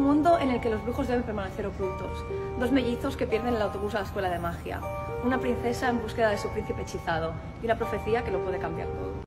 mundo en el que los brujos deben permanecer ocultos. Dos mellizos que pierden el autobús a la escuela de magia. Una princesa en búsqueda de su príncipe hechizado. Y una profecía que lo puede cambiar todo.